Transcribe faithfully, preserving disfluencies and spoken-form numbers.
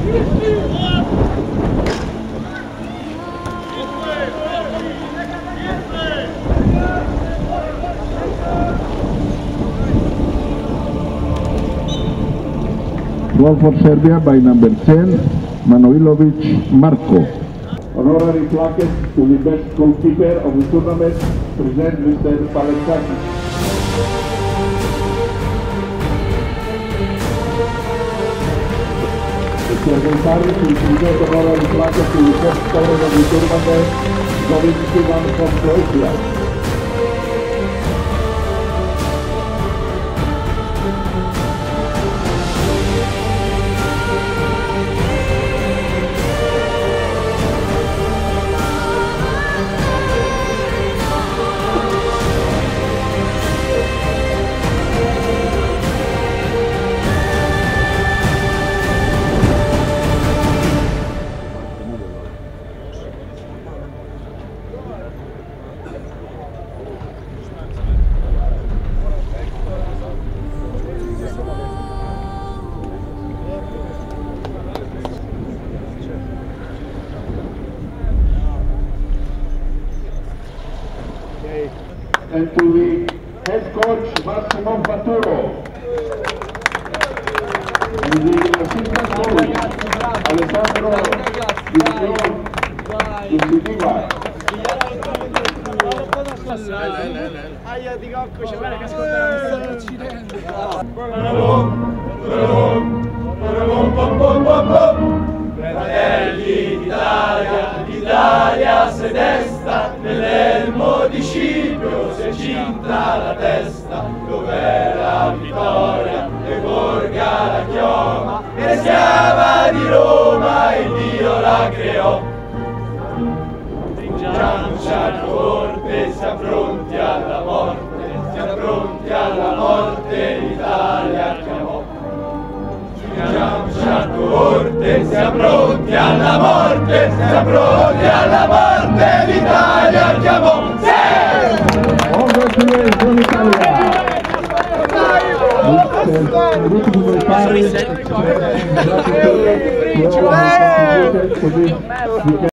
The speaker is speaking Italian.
Goal for Serbia by number ten, Manojlovic Marko. Honorary plaques to the best goalkeeper of the tournament, present Mister Palestakis. The secretary to present honorary plaques to the best scorer of the tournament, Zoran Sivan from Croatia. And to the head coach Massimo Faturo, and the assistant coach Alessandro Giudiva. Aia di cocco, c'è bene che ascoltano l'Occidente. Fratelli d'Italia, l'Italia se desta, nell'elmo di Scipio si è cinta la testa, dov'è la vittoria, e Borga la chioma, e schiava di Roma il Dio la creò. Stringiamoci alla corte, siamo pronti alla morte, siamo pronti alla morte, l'Italia chiamò. Stringiamoci alla corte, siamo pronti alla morte, siamo pronti alla morte, l'Italia chiamò. Italia!